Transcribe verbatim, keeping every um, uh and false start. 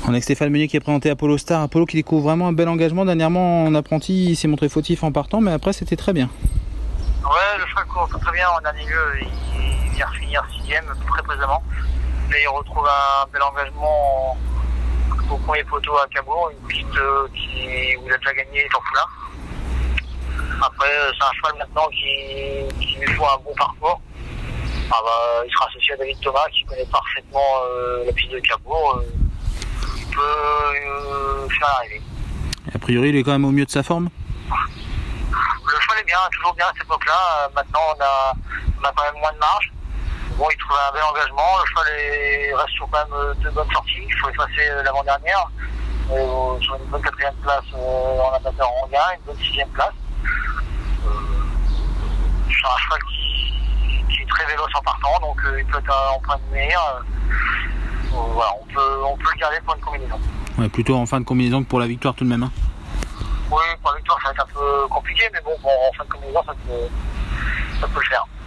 On est avec Stéphane Meunier qui est présenté Apollo Star. Apollo qui découvre vraiment un bel engagement. Dernièrement en apprenti, il s'est montré fautif en partant, mais après c'était très bien. Ouais, le cheval court très bien en dernier lieu. Il vient finir sixième très précisément. Là, il retrouve un bel engagement au premier poteau à Cabourg, une piste qui, où il a déjà gagné en foulard. Après, c'est un cheval maintenant qui, qui lui faut un bon parcours. Ah bah, il sera associé à David Thomas qui connaît parfaitement euh, la piste de Cabourg. Euh, il peut euh, faire l'arrivée. A priori, il est quand même au mieux de sa forme. Le cheval est bien, toujours bien à cette époque-là. Euh, maintenant, on a, on a quand même moins de marge. Bon, il trouve un bel engagement. Le cheval est, reste sur quand même de bonnes sorties. Il faut effacer l'avant-dernière. Euh, sur une bonne quatrième place euh, en amateur en gain, une bonne sixième place. Euh, c'est un cheval qui, qui est très véloce en partant, donc euh, il peut être en point de mire. Euh, voilà, on peut, on peut le garder pour une combinaison. Ouais, plutôt en fin de combinaison que pour la victoire tout de même. Hein. Oui, pour la victoire, ça va être un peu compliqué, mais bon, bon en fin de combinaison, ça peut, ça peut le faire.